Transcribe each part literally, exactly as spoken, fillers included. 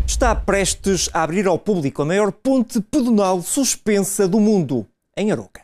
Está prestes a abrir ao público a maior ponte pedonal suspensa do mundo, em Aroca.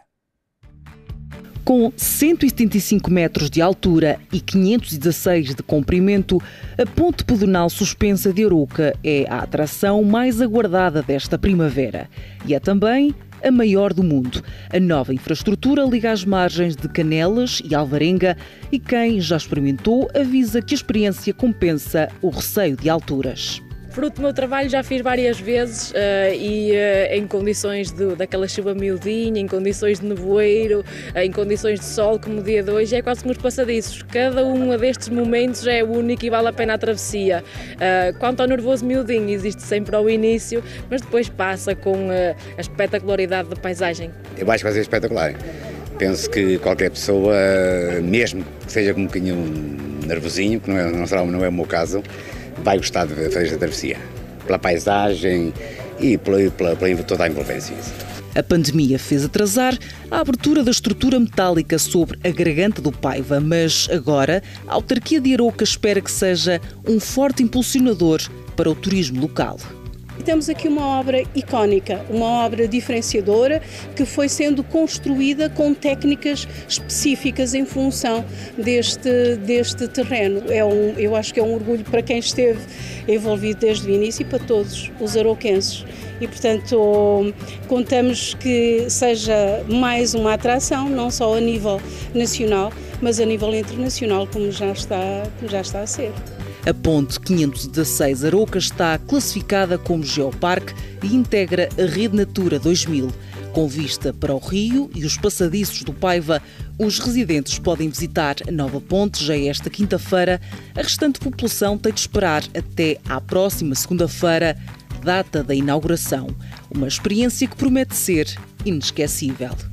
Com cento e setenta e cinco metros de altura e quinhentos e dezasseis de comprimento, a ponte pedonal suspensa de Aroca é a atração mais aguardada desta primavera. E é também a maior do mundo. A nova infraestrutura liga as margens de Canelas e Alvarenga e quem já experimentou avisa que a experiência compensa o receio de alturas. Fruto do meu trabalho já fiz várias vezes uh, e uh, em condições de, daquela chuva miudinha, em condições de nevoeiro, uh, em condições de sol como o dia de hoje, é quase como os passadiços. Cada um destes momentos é único e vale a pena a travessia. Uh, quanto ao nervoso miudinho, existe sempre ao início, mas depois passa com uh, a espetacularidade da paisagem. Eu acho que vai ser espetacular. Penso que qualquer pessoa, mesmo que seja com um bocadinho nervosinho, que não é, não será, não é o meu caso, vai gostar de fazer esta travessia, pela paisagem e pela, pela, pela toda a envolvência. A pandemia fez atrasar a abertura da estrutura metálica sobre a garganta do Paiva, mas agora a autarquia de Aroca espera que seja um forte impulsionador para o turismo local. Temos aqui uma obra icónica, uma obra diferenciadora que foi sendo construída com técnicas específicas em função deste, deste terreno. É um, eu acho que é um orgulho para quem esteve envolvido desde o início e para todos os aroquenses. E, portanto, contamos que seja mais uma atração, não só a nível nacional, mas a nível internacional, como já está, como já está a ser. A ponte quinhentos e dezasseis Aroca está classificada como Geoparque e integra a Rede Natura dois mil. Com vista para o rio e os passadiços do Paiva, os residentes podem visitar a nova ponte já esta quinta-feira. A restante população tem de esperar até à próxima segunda-feira, data da inauguração. Uma experiência que promete ser inesquecível.